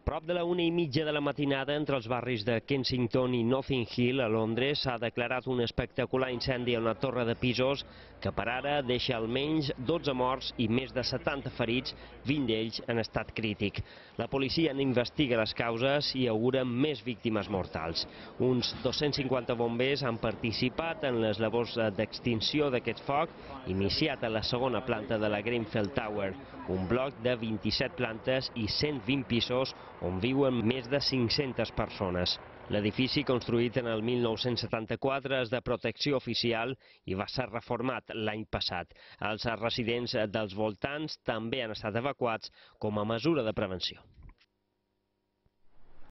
Prop de la 1:30 de la matinada, entre els barris de Kensington i Notting Hill, a Londres, s'ha declarat un espectacular incendi a una torre de pisos que per ara deixa almenys 12 morts i més de 70 ferits, 20 d'ells en estat crític. La policia n'investiga les causes i augura més víctimes mortals. Uns 250 bombers han participat en les labors d'extinció d'aquest foc, iniciat a la segona planta de la Grenfell Tower, un bloc de 27 plantes i 120 pisos on viuen més de 500 persones. L'edifici, construït en el 1974, és de protecció oficial i va ser reformat l'any passat. Els residents dels voltants també han estat evacuats com a mesura de prevenció.